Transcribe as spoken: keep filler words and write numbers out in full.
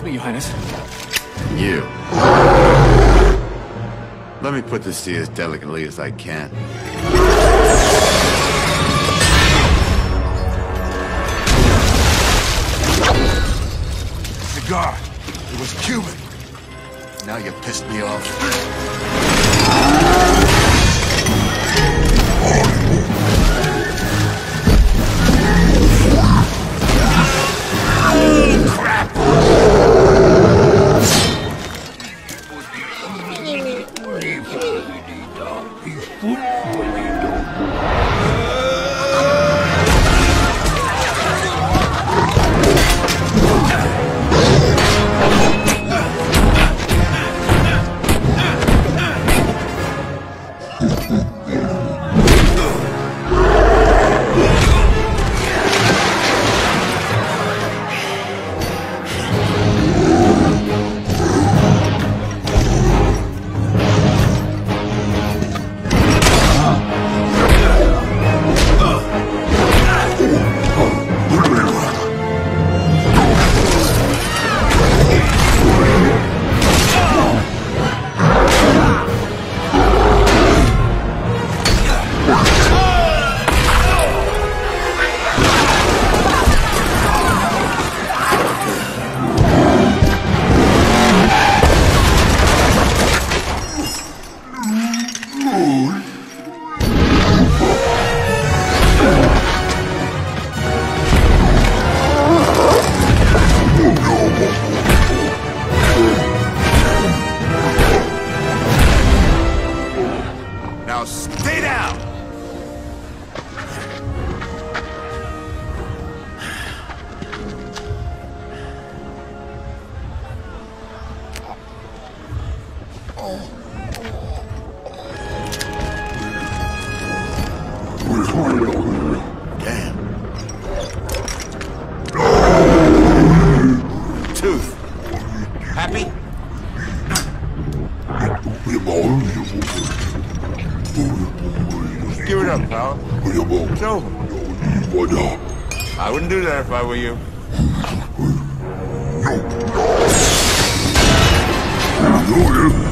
with me, Your Highness. You. Let me put this to you as delicately as I can. Cigar. It was Cuban. Now you pissed me off. Crap! Now stay down! Damn. Tooth. Happy? Give it up, pal. It's over. I wouldn't do that if I were you.